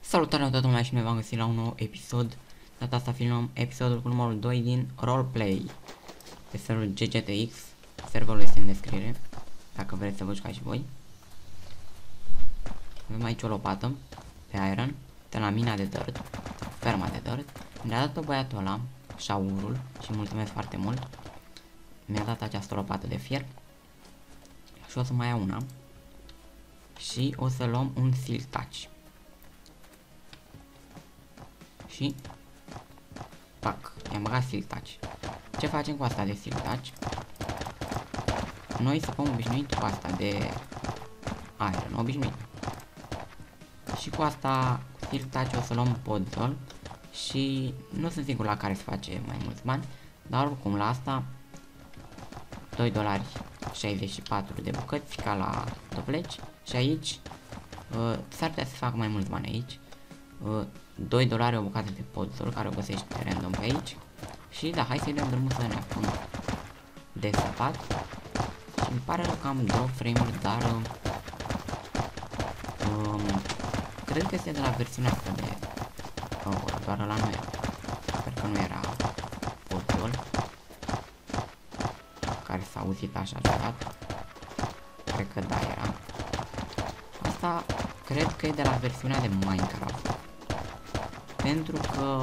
Salutare la toată lumea și ne v-am găsit la un nou episod. Data asta filmăm episodul cu numărul 2 din Roleplay pe serverul GGTX. Serverul este în descriere, dacă vreți să vă jucați și voi. Avem aici o lopată pe iron, de la mina de dirt, ferma de dirt. Ne-a dat-o băiatul ăla, șaurul, și mulțumesc foarte mult. Mi-a dat această lopată de fier. Și o să mai iau una. Și o să luăm un steel touch. Și pac, i-am băgat steel touch. Ce facem cu asta de steel touch? Noi săpăm obișnuit cu asta de iron, obișnuit. Și cu asta, cu steel touch, o să luăm podzol. Și nu sunt sigur la care se face mai mulți bani, dar oricum la asta $2,64 de bucăți ca la dobleci. Și aici s-ar putea să fac mai mulți bani aici. $2 o bucată de podzol care o găsești random pe aici. Și da, hai să-i dăm drumul să ne apucăm de săpat. Și îmi pare rău că am drop frame-uri, dar cred că este de la versiunea asta de doar la nu era. Sper că nu era podzol care s-a auzit așa ciudat. Cred că da, era. Asta cred că e de la versiunea de Minecraft. Pentru că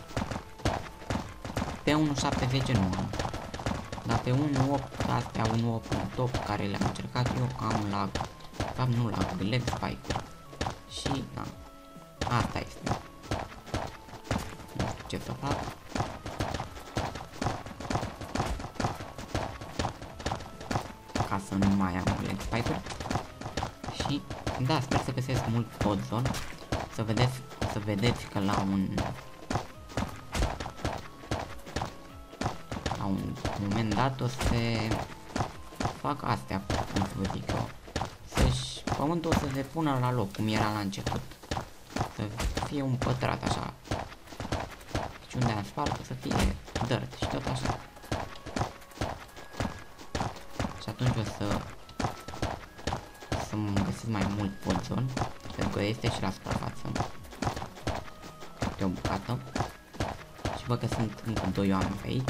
pe 1.7.10 nu am. Dar pe 1.8, astea 1.8 top care le-am încercat eu, am lag. De fapt nu lag, lag spike-uri. Și da, asta este. Nu știu ce să fac. Ca să nu mai am lag spike-uri. Și da, sper să găsesc mult podzol. Să vedeți că la un moment dat o să fac astea, cum să vă zic eu. Pământul o să se pună la loc, cum era la început. Să fie un pătrat așa. Și unde am spart o să fie dirt și tot așa. Și atunci o să-mi găsesc mai mult podzol. Pentru că este și la suprafață. De o bucată. Și văd că sunt încă 2 oameni pe aici.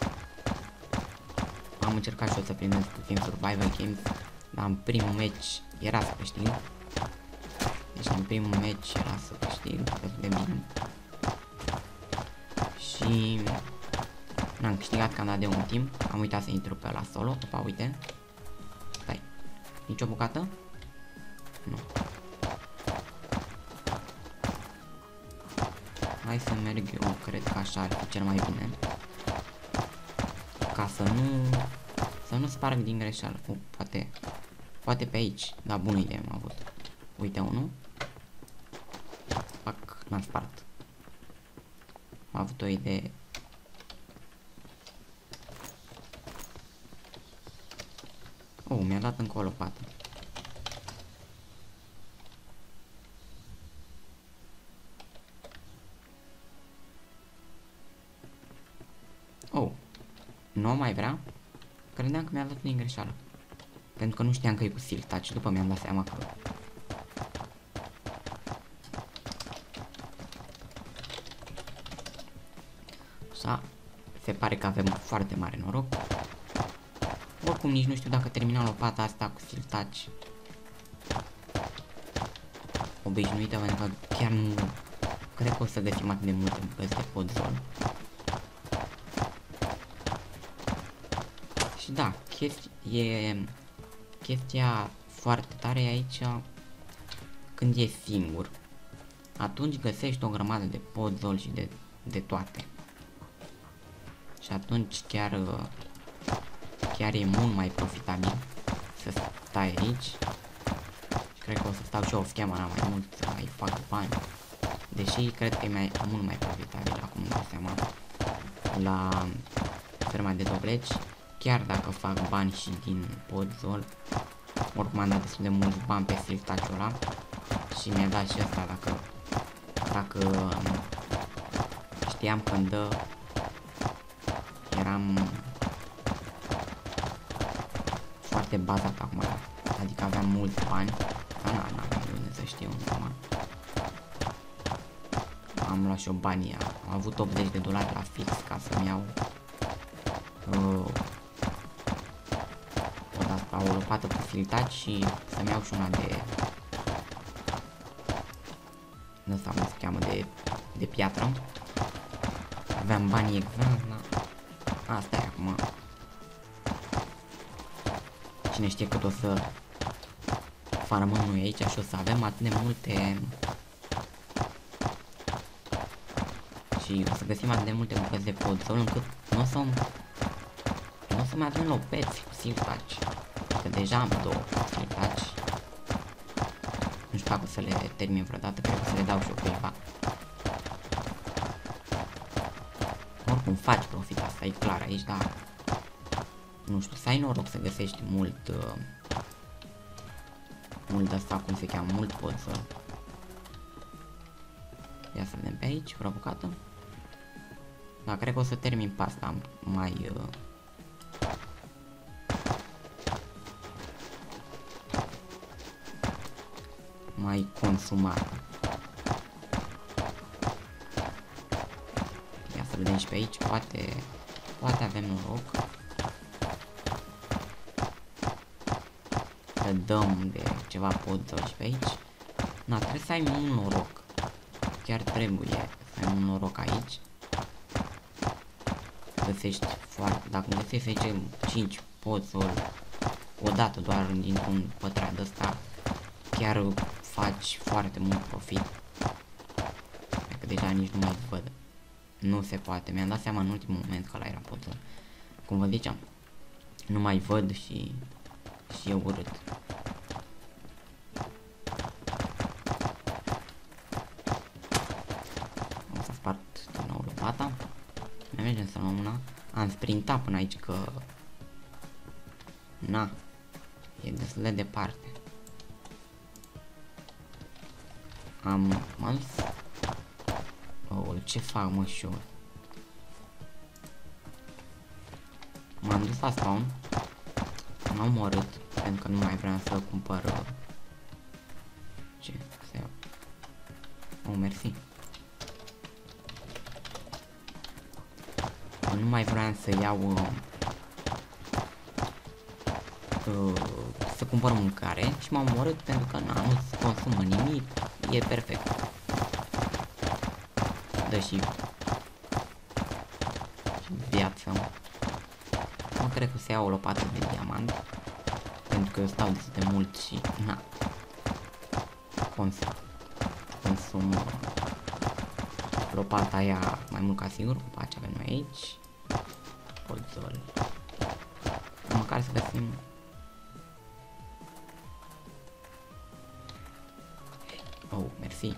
Am încercat și eu să primesc puțin survival games, dar în primul match era să câștig. Deci în primul match era să câștig destul de bine. Și n-am câștigat că am dat de un timp. Am uitat să intru pe la solo. Opa, uite. Stai. Nici o bucată? Nu. Hai să merg eu, cred că așa ar fi cel mai bine. Ca să nu sparg din greșeală. Poate pe aici. Da, bună idee am avut. Uite unul. Pac, n-am spart. Am avut o idee. Oh, mi-a dat încă o lopată. Oh, nu mai vrea? Credeam că mi-a dat din greșeală. Pentru că nu știam că e cu steel touch. După mi-am dat seama că... Așa. Se pare că avem foarte mare noroc. Oricum nici nu știu dacă terminăm lopata asta cu steel touch obișnuită, pentru că chiar nu cred că o să găsim atât de multe bucăți de podzol. Și da, chestia foarte tare e aici când e singur. Atunci găsești o grămadă de podzol și de toate. Și atunci chiar e mult mai profitabil să stai aici. Și cred că o să stau și eu off camera mai mult să mai fac bani. Deși cred că e mult mai profitabil, acum îmi dau seama, la ferma de dobleci. Chiar dacă fac bani și din podzol, oricum am dat destul de mulți bani pe steel touch-ul ăla. Și mi-a dat și asta, dacă știam când eram foarte bazat acum, adică aveam mulți bani, dar n-aveam de unde să știu acum. am luat și eu banii. Am avut 80 de dolari la fix ca să-mi iau o lopată cu filtaci și să-mi iau și una de asta, cum se cheamă, de piatră. Aveam banii exact la... Asta e acum. Cine știe cât o să farmăm noi aici și o să avem atât de multe... Și o să găsim atât de multe bucăți de podzol încât nu o să mai avem lopeți cu siltaci. Că deja am 2 siltaci. Nu știu dacă o să le termin vreodată, cred că să le dau și eu cuiva. Oricum faci profit, asta e clar aici, dar nu știu, să ai noroc să găsești mult de asta, cum se cheamă, mult podzol. Ia să vedem pe aici, vreo bucată. Da, cred că o să termin pe asta mai consumată. Ia să vedem și pe aici, poate avem noroc. Să dăm de ceva podzol și pe aici. Na, trebuie să ai mult noroc. Chiar trebuie să ai mult noroc aici. Găsești foarte, dacă găsești, să zicem, 5 podzol odată doar dintr-un pătrat de ăsta, chiar faci foarte mult profit. Dacă deja nici nu mai văd. Nu se poate, mi-am dat seama în ultimul moment că ăla era podzol. Cum vă ziceam, nu mai văd și e urât. O să spart din nou lopata. Ne mergem să luăm una. Am sprintat până aici că... Na, e destul de departe. M-am dus... Oh, ce fac, mă, și eu? M-am dus la spawn. M-am omorât, pentru că nu mai vreau să cumpăr... Ce? Să iau... Oh, mersi. Nu mai vreau să iau... să cumpăr mâncare și m-am omorât pentru că nu se consumă nimic. E perfect. Dă și viață. Nu cred că se ia o lopată de diamant, pentru că eu stau destul de mult și na, consum lopata aia mai mult ca sigur. După ce avem noi aici podzol. Măcar să găsim. Oh, mersi.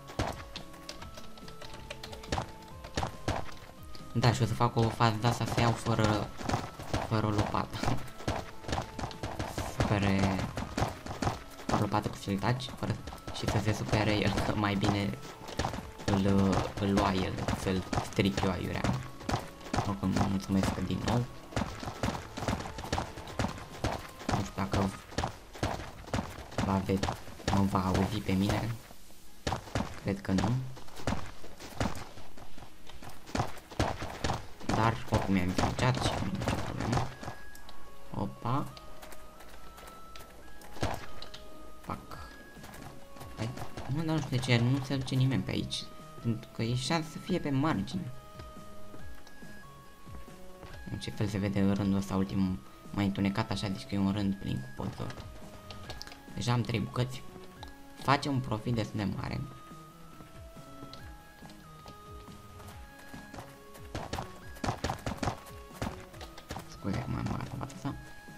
Da, și o să fac o fază de asta, să iau fără o lopată. Fără lopată cu filtaci, și să se supere el, că mai bine îl lua el, să-l stric eu aiurea. Oricum, mulțumesc din nou. Nu știu dacă mă va auzi pe mine. Cred că nu. Dar oricum mi-am încercat și nu nicio problemă. Opa. Pac. Hai. Mă, dar nu știu de ce nu se duce nimeni pe aici. Pentru că e șansă să fie pe margine. În ce fel se vede rândul ăsta ultimul mai întunecat așa, deci că e un rând plin cu podzol. Deja am 3 bucăți. Facem un profit destul de mare. Scuze că m-am băgat în fața asta.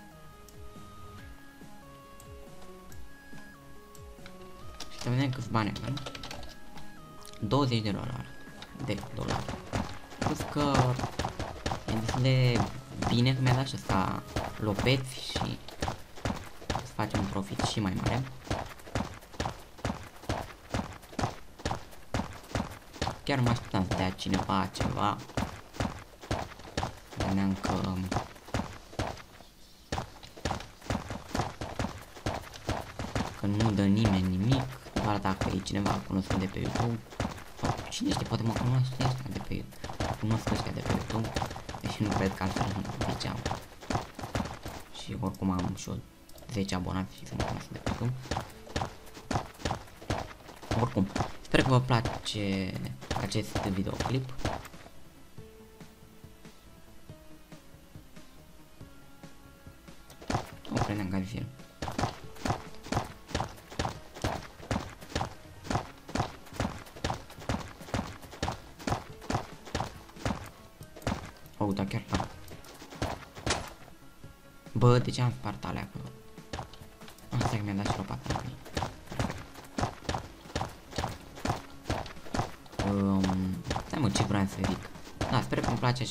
Și să vedem câți bani avem. 20 de dolari. Plus că e destul de bine că mi-a dat și ăsta lopeți și să facem un profit și mai mare. Chiar mă așteptam să dea cineva ceva. Vedeam că nu dă nimeni nimic, doar dacă e cineva cunoscut de pe YouTube sau Cine știe, poate mă cunoaște ăștia de pe YouTube. Cunosc ăștia de pe YouTube. Deși nu cred că altfel nu ziceam. Și oricum am și eu 10 abonați și să mă cunosc de pe YouTube. Oricum, sper că vă place acest videoclip. O prindem gazil. Oh, da, chiar da. Bă, de ce am spart alea acolo? Asta că mi-a dat și lopata la mine. Stai mă, ce vreau să zic. Da, sper că îmi place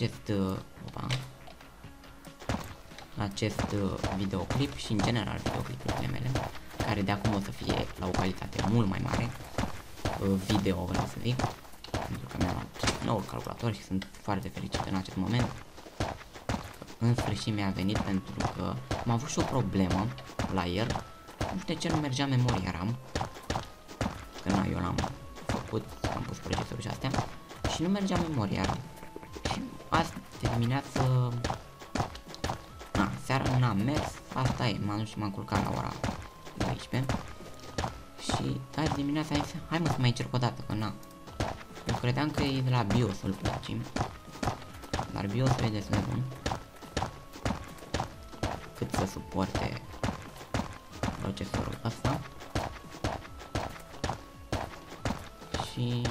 acest videoclip și în general videoclipurile mele, care de acum o să fie la o calitate mult mai mare. Video, vreau să zic, pentru că mi-am luat noul calculator și sunt foarte fericit în acest moment. În sfârșit mi-a venit, pentru că am avut și o problemă la el. Nu știu de ce nu mergea memoria RAM. Că na, eu l-am făcut, am pus procesorul și astea și nu mergea memoria RAM. Și azi dimineață, na, seara n-am mers, asta e, m-am dus și m-am culcat la ora 12. Și azi dimineața am zis, hai mă să mai încerc o dată, că na. Eu credeam că e de la BIOS-ul plăcim, dar BIOS-ul e destul de bun cât să suporte procesorul ăsta. Și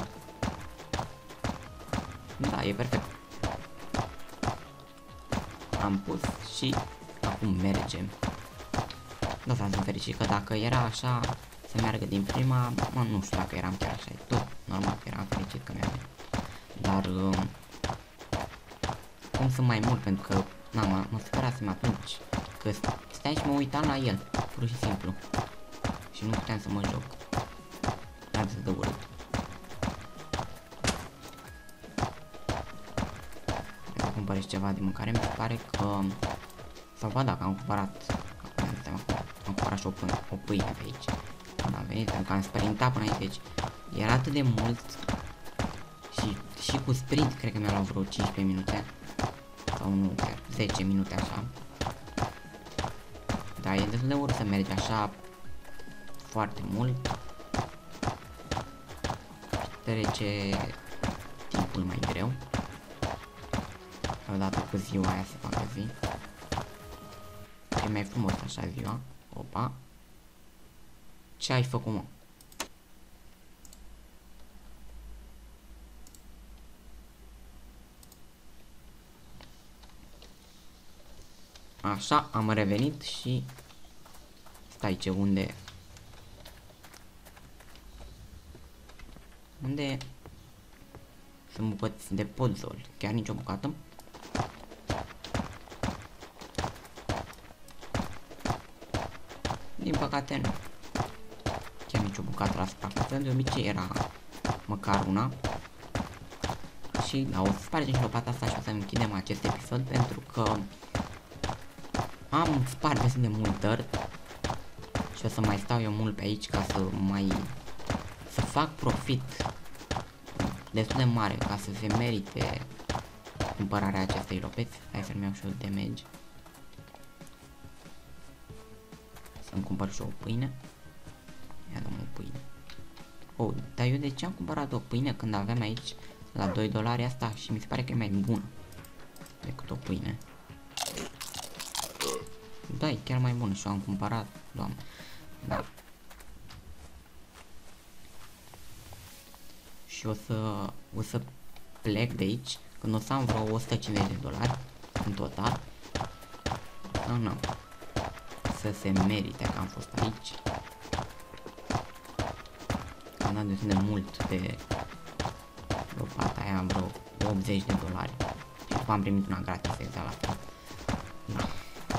da, e perfect. Am pus și acum merge. Da, sunt fericit că dacă era așa să meargă din prima, mă, nu știu dacă eram chiar așa, e tot normal că eram fericit că mi-a venit. Dar cum sunt mai mult, pentru că na, mă spărasem atunci că stai și mă uitam la el, pur și simplu, și nu puteam să mă joc. Atât de urât. Dacă cumpărești ceva de mâncare, mi se pare că, sau ba dacă am cumpărat, am cumpărat și o pâine pe aici. Când am venit, pentru că am sprintat până aici, deci era atât de mult și cu sprint, cred că mi-a luat vreo 15 minute. Sau nu, chiar 10 minute așa. Dar e destul de urât să mergi așa foarte mult. Trece timpul mai greu. Odată cu ziua aia se facă zi. E mai frumos așa ziua. Opa. Ce ai făcut, mă? Așa, am revenit și... Stai, ce, unde... Unde... Sunt bucăți de podzol. Chiar nicio bucată? Din păcate nu. Chiar nicio bucată la suprafață. De obicei era măcar una. Și da, o să spargem și lopata asta și o să închidem acest episod, pentru că am spart destul de mult dirt și o să mai stau eu mult pe aici ca să fac profit destul de mare, ca să se merite cumpărarea acestei lopeți. Hai să-mi iau și eu damage. Să-mi cumpăr și o pâine. Ia dăm o pâine. Oh, dar eu de ce am cumpărat o pâine când aveam aici la 2 dolari asta și mi se pare că e mai bună decât o pâine. Da, e chiar mai bună și o am cumpărat, doamne. Da. Și o să plec de aici când o să am vreo 150 de dolari în total. Sau nu. Să se merite că am fost aici. Am dat destul de mult pe lopata aia, vreo 80 de dolari. Și după am primit una gratis, exact la fel. Da.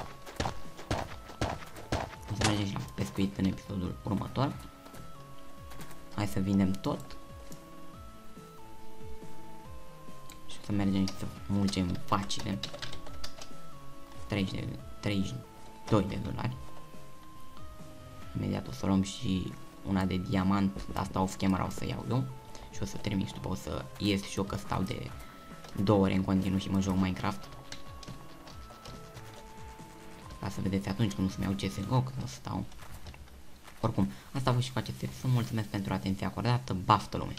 O să mergem și la pescuit în episodul următor. Hai să vindem tot. Și o să mergem și să mulgem vacile. 32 de dolari. Imediat o să luăm și una de diamant. Asta off camera o să iau eu. și o să termin și după o să ies și eu că stau de 2 ore în continuu și mă joc Minecraft. Ca să vedeți atunci când o să-mi iau CSGO, când o să stau. Oricum, asta voi și face. Să mulțumesc pentru atenția acordată, baftă lume!